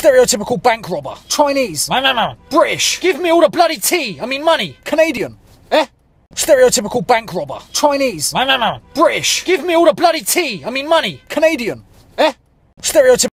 Stereotypical bank robber. Chinese. British. Give me all the bloody tea. I mean money. Canadian. Stereotypical bank robber. Chinese. British. Give me all the bloody tea. I mean money. Canadian. Stereotypical